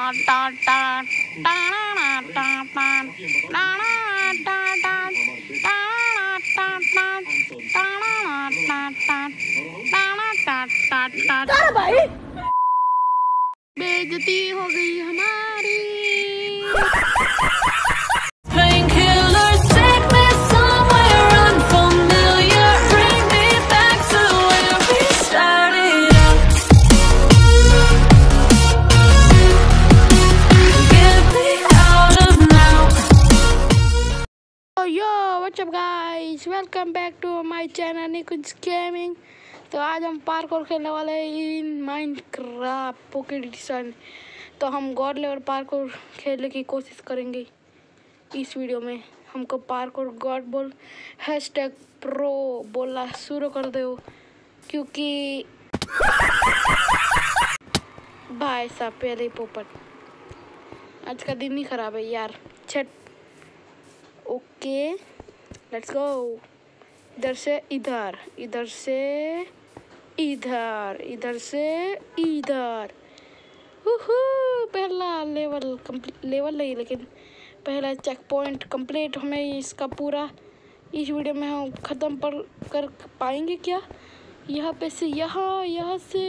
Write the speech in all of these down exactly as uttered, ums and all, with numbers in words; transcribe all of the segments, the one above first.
भाई बेइज्जती हो गई हमारी। What's up guys, welcome back to my channel Nikun's Gaming। तो आज हम पार्कोर खेलने वाले हैं इन माइनक्राफ्ट पॉकेट एडिशन। तो हम गॉड लेवल पार्कोर खेलने की कोशिश करेंगे इस वीडियो में। हमको पार्कोर गॉड बोल हैशटैग प्रो बोलना शुरू कर दो, क्योंकि भाई साहब पहले ही पोपट आज का दिन ही खराब है यार। छठ ओके लेट्स गो। इधर से इधर, इधर से इधर, इधर से इधर। पहला लेवल कंप्लीट, लेवल नहीं लेकिन पहला चेक पॉइंट कंप्लीट। हमें इसका पूरा इस वीडियो में हम ख़त्म पर कर पाएंगे क्या? यहाँ पे से यहाँ, यहाँ से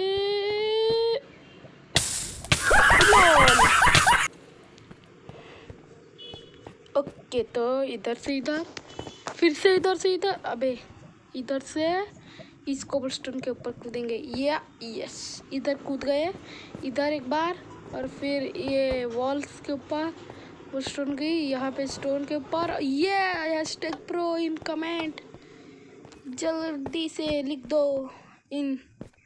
ओके। तो इधर से इधर, फिर से इधर से इधर, अबे इधर से इस कोबलस्टोन के ऊपर कूदेंगे। या यस, इधर कूद गए, इधर एक बार, और फिर ये वॉल्स के ऊपर वो स्टोन गई, यहाँ पे स्टोन के ऊपर। ये हैशटैग प्रो इन कमेंट जल्दी से लिख दो इन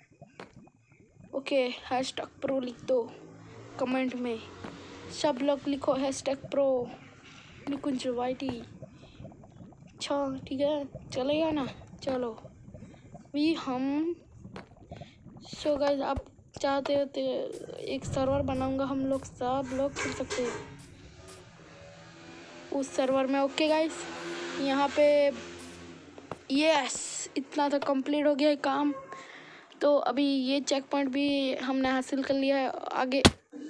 ओके हैशटैग प्रो लिख दो कमेंट में, सब लोग लिखो हैशटैग प्रो निकुंज वाईटी। अच्छा ठीक है, चलेगा ना? चलो भी हम सो गाइस, आप चाहते हो तो एक सर्वर बनाऊंगा, हम लोग सब लोग खेल सकते हैं उस सर्वर में। ओके गाइस, यहाँ पे यस इतना तो कंप्लीट हो गया है काम। तो अभी ये चेक पॉइंट भी हमने हासिल कर लिया है। आगे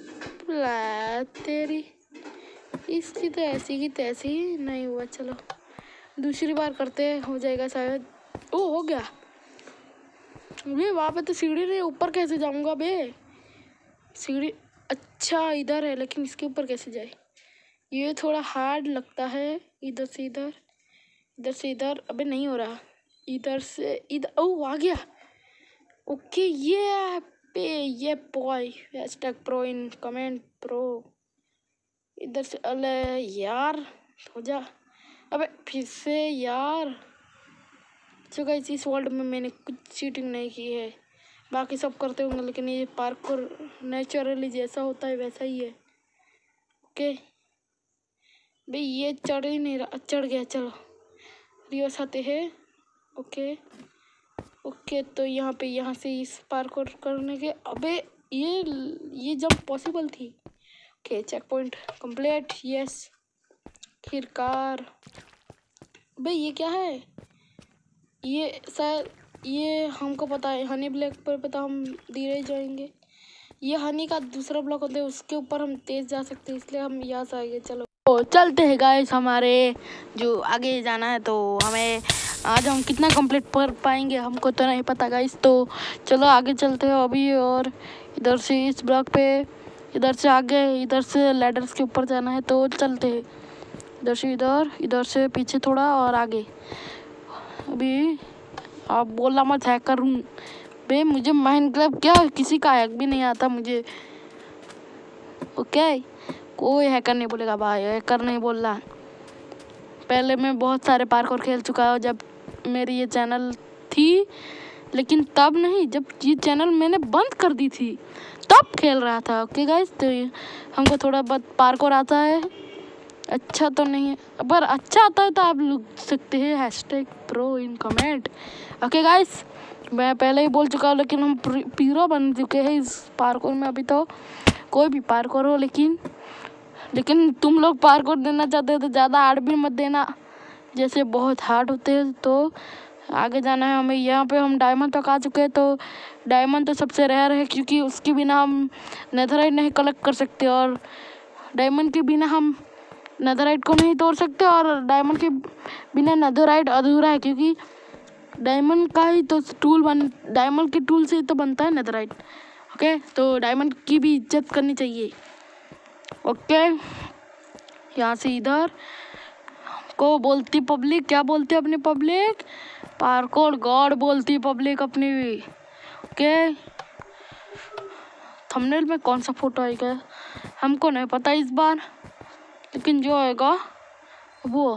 तेरी इसकी तो ऐसी की तैसी नहीं हुआ, चलो दूसरी बार करते हैं, हो जाएगा शायद। ओ हो गया बे, वहाँ पे तो सीढ़ी नहीं, ऊपर कैसे जाऊँगा बे? सीढ़ी अच्छा इधर है, लेकिन इसके ऊपर कैसे जाए? ये थोड़ा हार्ड लगता है। इधर से इधर, इधर से इधर, अबे नहीं हो रहा। इधर से इधर, ओ आ गया। ओके ये पे ये boy hashtag pro in comment pro. इधर से अले यार हो जा, अबे फिर से यार। तो गाइस इस वर्ल्ड में मैंने कुछ चीटिंग नहीं की है, बाकी सब करते होंगे, लेकिन ये पार्कोर नेचुरली जैसा होता है वैसा ही है। ओके भाई ये चढ़ ही नहीं रहा, चढ़ गया। चलो रिवर्स आते हैं। ओके ओके तो यहाँ पे यहाँ से इस पार्कोर करने के, अबे ये ये जंप पॉसिबल थी। Okay check point complete yes. फिर कार, भाई ये क्या है? ये शायद ये हमको पता है, हनी ब्लॉक पर पता, हम धीरे जाएंगे। ये हनी का दूसरा ब्लॉक होता है, उसके ऊपर हम तेज जा सकते हैं, इसलिए हम यहाँ से आएंगे। चलो तो चलते हैं गाइस, हमारे जो आगे जाना है। तो हमें आज हम कितना कंप्लीट कर पाएंगे हमको तो नहीं पता गाइस। तो चलो आगे चलते हैं अभी। और इधर से इस ब्लॉक पे, इधर से आगे, इधर से लैडर्स के ऊपर जाना है। तो चलते हैं इधर से इधर, इधर से पीछे थोड़ा और आगे। अभी आप बोलना मत हैकर हूँ बे, मुझे माइनक्राफ्ट क्या किसी का हैक भी नहीं आता मुझे। ओके कोई हैकर नहीं बोलेगा भाई, हैकर नहीं बोल रहा। पहले मैं बहुत सारे पार्कोर खेल चुका हूँ जब मेरी ये चैनल थी, लेकिन तब नहीं, जब ये चैनल मैंने बंद कर दी थी तब खेल रहा था। ओके गाइस, तो हमको थोड़ा बहुत पार्कोर आता है, अच्छा तो नहीं है, पर अच्छा आता है तो आप लिख सकते हैं hashtag pro in comment. Okay guys, मैं पहले ही बोल चुका हूँ, लेकिन हम पीरो बन चुके हैं इस पार्कोर में। अभी तो कोई भी पार्कोर हो, लेकिन लेकिन तुम लोग पार्कोर देना चाहते हो तो ज़्यादा हार्ड भी मत देना, जैसे बहुत हार्ड होते हैं तो आगे जाना है हमें। यहाँ पे हम डायमंड तक आ चुके हैं। तो डायमंड तो सबसे रेयर है क्योंकि उसके बिना हम नेथराइट नहीं कलेक्ट कर सकते और डायमंड के बिना हम नेथराइट को नहीं तोड़ सकते और डायमंड के बिना नेथराइट अधूरा है क्योंकि डायमंड का ही तो टूल बन डायमंड के टूल से तो बनता है नेथराइट। ओके, तो डायमंड की भी इज्जत करनी चाहिए। ओके, यहाँ से इधर को बोलती पब्लिक, क्या बोलती है अपनी पब्लिक? पार्कोर गॉड बोलती पब्लिक अपनी। ओके, थंबनेल में कौन सा फोटो आएगा हमको नहीं पता इस बार, लेकिन जो आएगा वो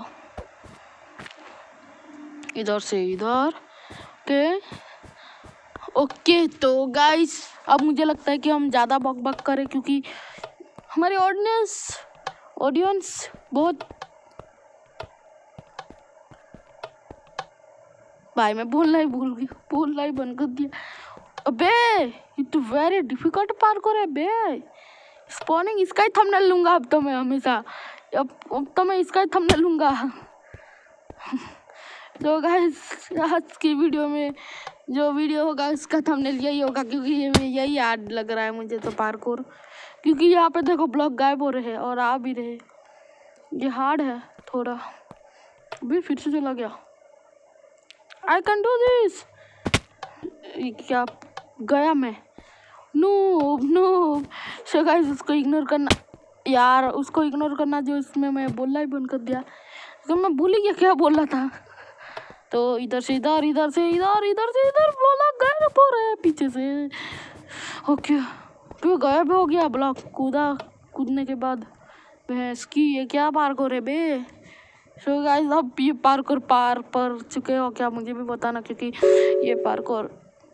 इधर से इधर। ओके ओके तो गाइस अब मुझे लगता है कि हम ज़्यादा बक बक करें क्योंकि हमारी ऑडियंस ऑडियंस बहुत। भाई मैं बोलना ही भूल गई, बोलना ही बंद कर दिया। अबे ये तो वेरी डिफिकल्ट पार्कोर है बे। स्पॉनिंग इसका ही थंबनेल लूंगा अब तो मैं हमेशा, अब अब तो मैं इसका ही थंबनेल लूंगा। तो गाइस आज की वीडियो में जो वीडियो होगा उसका थंबनेल यही होगा क्योंकि ये यही याद लग रहा है मुझे तो पार्कोर, क्योंकि यहाँ पे देखो ब्लॉक गायब हो रहे हैं और आ भी रहे। ये हार्ड है थोड़ा। अभी फिर से चला गया। I can do this. क्या गया मैं? Noob noob. सो गाइस उसको इग्नोर करना यार, उसको इग्नोर करना जो इसमें मैं बोलना ही बंद कर दिया तो मैं भूल ही गया क्या बोल रहा था। तो इधर से इधर, इधर से इधर, इधर से इधर ब्लॉक गायब हो रहे हैं पीछे से। ओके क्यों गायब हो गया ब्लॉक? कूदा कूदने के बाद भैंस की। ये क्या पार्कोर है बे? सो गाइस अब ये पार्कोर पार पर चुके हो क्या मुझे भी बताना क्योंकि ये पार्कोर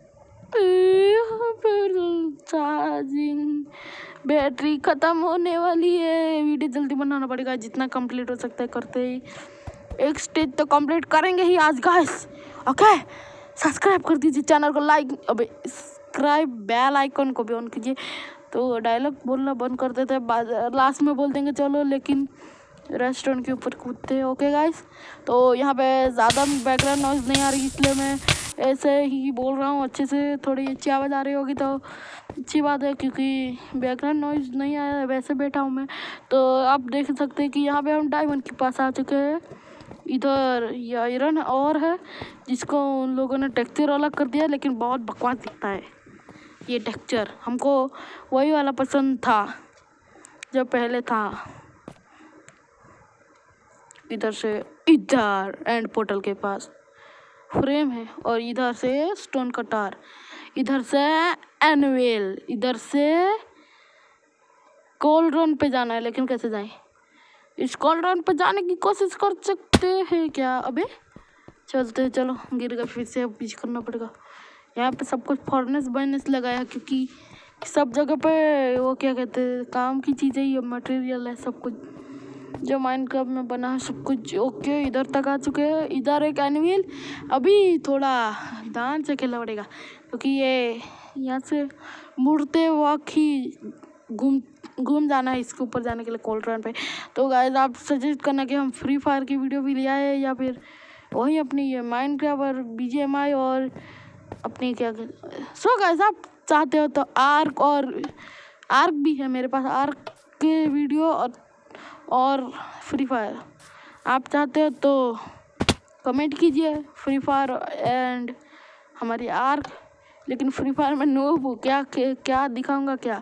चार्जिंग बैटरी खत्म होने वाली है। वीडियो जल्दी बनाना पड़ेगा, जितना कंप्लीट हो सकता है करते ही। एक स्टेज तो कंप्लीट करेंगे ही आज गाइस। ओके सब्सक्राइब कर दीजिए चैनल को, लाइक अबे सब्सक्राइब बेल आइकन को भी ऑन कीजिए। तो डायलॉग बोलना बंद कर देते हैं, लास्ट में बोल देंगे चलो, लेकिन रेस्टोरेंट के ऊपर कूदते हैं। ओके गाइस तो यहाँ पे ज़्यादा बैकग्राउंड नॉइज़ नहीं आ रही इसलिए मैं ऐसे ही बोल रहा हूँ अच्छे से। थोड़ी अच्छी आवाज़ आ रही होगी तो अच्छी बात है क्योंकि बैकग्राउंड नॉइज़ नहीं आया, वैसे बैठा हूँ मैं। तो आप देख सकते हैं कि यहाँ पे हम डायमंड के पास आ चुके हैं। इधर ये आयरन और है जिसको उन लोगों ने टेक्सचर अलग कर दिया, लेकिन बहुत बकवास दिखता है ये टेक्सचर। हमको वही वाला पसंद था जो पहले था। इधर से इधर एंड पोर्टल के पास फ्रेम है और इधर से स्टोन कटार, इधर से एनवेल, इधर से कोल्ड रन पे जाना है। लेकिन कैसे जाएं? इस कोल्ड रन पे जाने की कोशिश कर सकते हैं क्या? अबे चलते चलो, गिर गया फिर से, अब पीछे करना पड़ेगा। यहाँ पे सब कुछ फॉर्नेस बर्नेस लगाया क्योंकि सब जगह पे वो क्या कहते हैं काम की चीज़ें ही मटेरियल है सब कुछ जो माइनक्राफ्ट में बना है सब कुछ। ओके इधर तक आ चुके हैं। इधर एक एनिमल, अभी थोड़ा ध्यान से खेलना पड़ेगा क्योंकि ये यहाँ से मुड़ते वक्त ही घूम घूम जाना है इसके ऊपर जाने के लिए कोल्ड रन पे। तो गाइस आप सजेस्ट करना कि हम फ्री फायर की वीडियो भी ले आए या फिर वही अपनी ये माइनक्राफ्ट और बीजीएमआई और अपनी क्या सो गाइस आप चाहते हो तो आर्क और आर्क भी है मेरे पास, आर्क के वीडियो और और फ्री फायर आप चाहते हो तो कमेंट कीजिए। फ्री फायर एंड हमारी आर्क, लेकिन फ्री फायर में नूब हूँ, क्या क्या दिखाऊंगा क्या?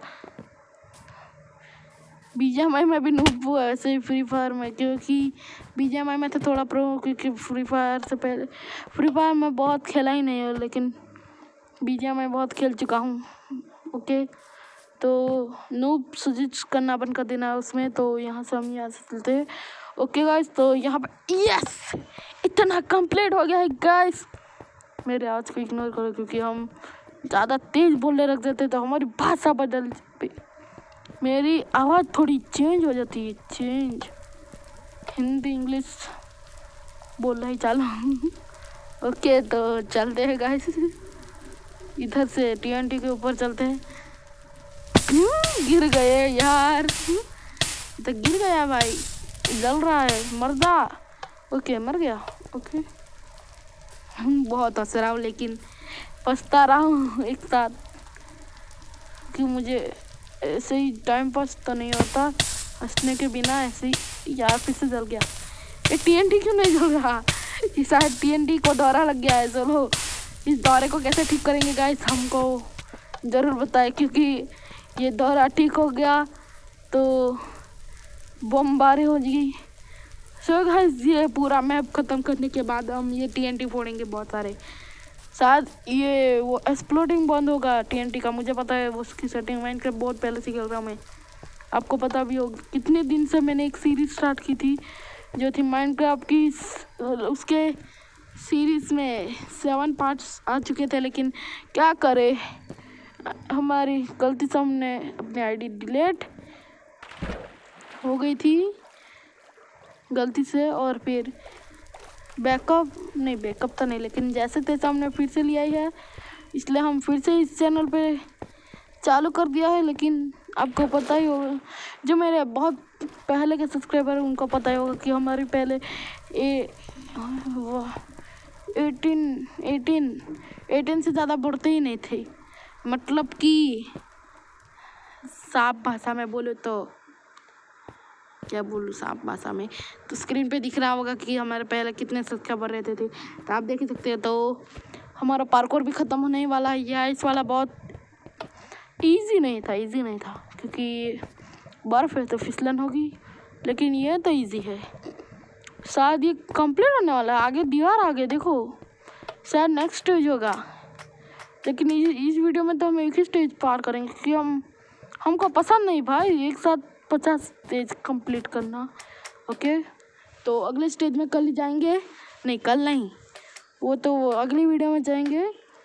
बीजीएमआई में भी नूब हूँ ऐसे ही फ्री फायर में, क्योंकि बीजीएमआई में तो थोड़ा प्रो, क्योंकि फ्री फायर से पहले फ्री फायर में बहुत खेला ही नहीं है, लेकिन बीजीएमआई बहुत खेल चुका हूँ। ओके तो नूब सजेस्ट करना बंद कर देना उसमें। तो यहाँ से हम यहाँ से चलते हैं। ओके गाइस तो यहाँ पे यस इतना कंप्लीट हो गया है गाइस। मेरे आवाज़ को इग्नोर करो क्योंकि हम ज़्यादा तेज़ बोलने लग जाते तो हमारी भाषा बदल, मेरी आवाज़ थोड़ी चेंज हो जाती है, चेंज हिंदी इंग्लिश बोलना ही चालू। ओके तो चलते हैं गाइस, इधर से टीएनटी के ऊपर चलते हैं। गिर गए यार, तो गिर गया भाई, जल रहा है मर्दा। ओके मर गया। ओके बहुत हंस रहा हूँ लेकिन पछता रहा हूँ एक साथ कि मुझे ऐसे ही टाइम पास तो नहीं होता हंसने के बिना। ऐसे ही यार फिर से जल गया। ये टीएनटी क्यों नहीं जल रहा? ये शायद टीएनटी को दौरा लग गया है। चलो इस दौरे को कैसे ठीक करेंगे गाइस हमको ज़रूर बताएं, क्योंकि ये दौरा ठीक हो गया तो बमबारी हो जाएगी। सो गाइस ये पूरा मैप ख़त्म करने के बाद हम ये टीएनटी फोड़ेंगे बहुत सारे। शायद ये वो एक्सप्लोडिंग बंद होगा टीएनटी का, मुझे पता है वो उसकी सेटिंग माइनक्राफ्ट बहुत पहले से खेल रहा हूँ मैं। आपको पता भी होगा कितने दिन से मैंने एक सीरीज़ स्टार्ट की थी जो थी माइनक्राफ्ट की। उसके सीरीज़ में सेवन पार्ट्स आ चुके थे, लेकिन क्या करे हमारी गलती से हमने अपनी आईडी डिलीट हो गई थी गलती से, और फिर बैकअप नहीं बैकअप तो नहीं लेकिन जैसे तैसे हमने फिर से लिया ही है, इसलिए हम फिर से इस चैनल पे चालू कर दिया है। लेकिन आपको पता ही होगा, जो मेरे बहुत पहले के सब्सक्राइबर हैं उनको पता ही होगा कि हमारी पहले ए एटीन एटीन एटीन से ज़्यादा बढ़ते ही नहीं थे। मतलब कि साफ भाषा में बोलो तो क्या बोलूँ, साफ भाषा में तो स्क्रीन पे दिख रहा होगा कि हमारे पहले कितने सब्सक्राइबर रहते थे, तो आप देख ही सकते हैं। तो हमारा पार्कोर भी ख़त्म होने वाला है। यह इस वाला बहुत इजी नहीं था इजी नहीं था क्योंकि बर्फ़ है तो फिसलन होगी, लेकिन ये तो इजी है। शायद ये कंप्लीट होने वाला है, आगे दीवार आगे देखो, शायद नेक्स्ट स्टेज होगा। लेकिन इस वीडियो में तो हम एक ही स्टेज पार करेंगे क्योंकि हम हमको पसंद नहीं भाई एक साथ पचास स्टेज कंप्लीट करना। ओके, तो अगले स्टेज में कल ही जाएंगे, नहीं कल नहीं, वो तो अगली वीडियो में जाएंगे।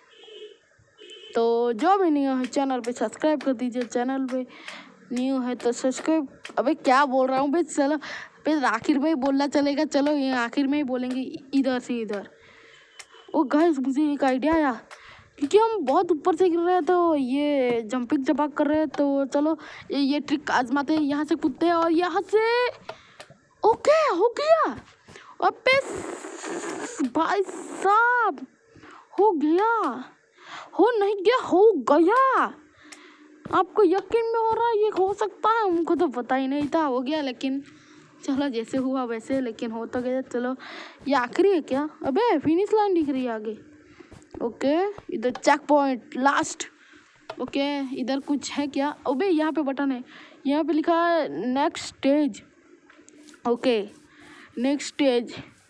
तो जो भी न्यू है चैनल पे सब्सक्राइब कर दीजिए, चैनल पे न्यू है तो सब्सक्राइब। अबे क्या बोल रहा हूँ भाई, चलो फिर आखिर में ही बोलना चलेगा, चलो ये आखिर में ही बोलेंगे इधर से इधर। ओ गाइस मुझे एक आइडिया आया, क्योंकि हम बहुत ऊपर से गिर रहे हैं तो ये जंपिंग जपाक कर रहे हैं, तो चलो ये, ये ट्रिक आजमाते हैं। यहाँ से कूदते हैं और यहाँ से ओके हो गया। अबे भाई साहब हो गया, हो नहीं गया हो गया। आपको यकीन में हो रहा है ये हो सकता है? हमको तो पता ही नहीं था हो गया, लेकिन चलो जैसे हुआ वैसे, लेकिन हो तो गया। चलो ये आखिरी है क्या? अबे फिनिश लाइन दिख रही है आगे। ओके इधर चेक पॉइंट लास्ट। ओके इधर कुछ है क्या? अबे यहाँ पे बटन है, यहाँ पे लिखा है next stage. Okay next stage.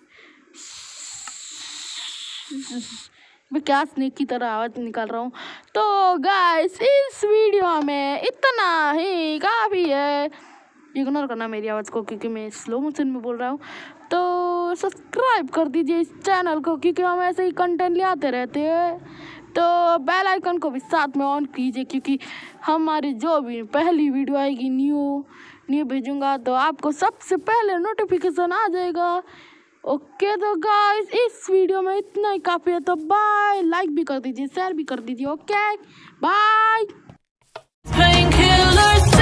मैं क्या स्नेक की तरह आवाज़ निकाल रहा हूँ। तो गाइस इस वीडियो में इतना ही काफ़ी है, इग्नोर करना मेरी आवाज़ को क्योंकि मैं स्लो मोशन में बोल रहा हूँ। तो सब्सक्राइब कर दीजिए इस चैनल को क्योंकि हम ऐसे ही कंटेंट ले आते रहते हैं। तो बेल आइकन को भी साथ में ऑन कीजिए क्योंकि हमारी जो भी पहली वीडियो आएगी न्यू न्यू भेजूँगा तो आपको सबसे पहले नोटिफिकेशन आ जाएगा। ओके तो गाइस इस वीडियो में इतना ही काफ़ी है, तो बाय। लाइक भी कर दीजिए, शेयर भी कर दीजिए। Okay bye.